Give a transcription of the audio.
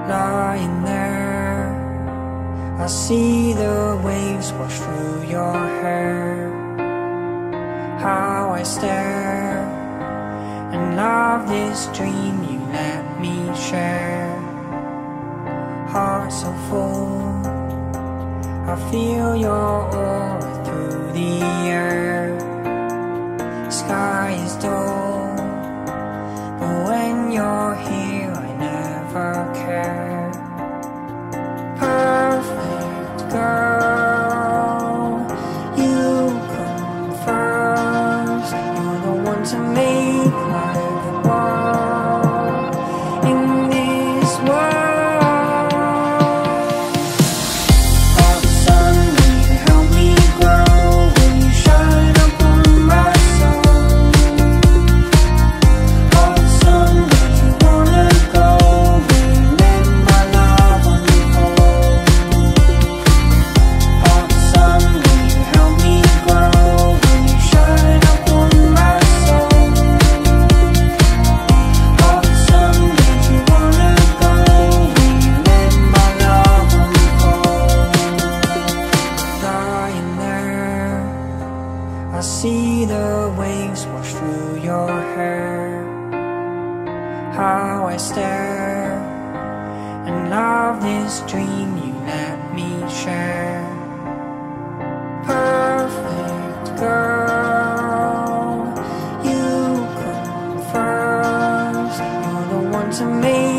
Lying there, I see the waves wash through your hair. How I stare and love this dream you let me share. Heart so full, I feel your aura through the air. Sky is dull, but when you're here I never care. Perfect girl, you come first. You're the one to make life work in this world. I see the waves wash through your hair. How I stare and love this dream you let me share. Perfect girl, you come first. You're the one to make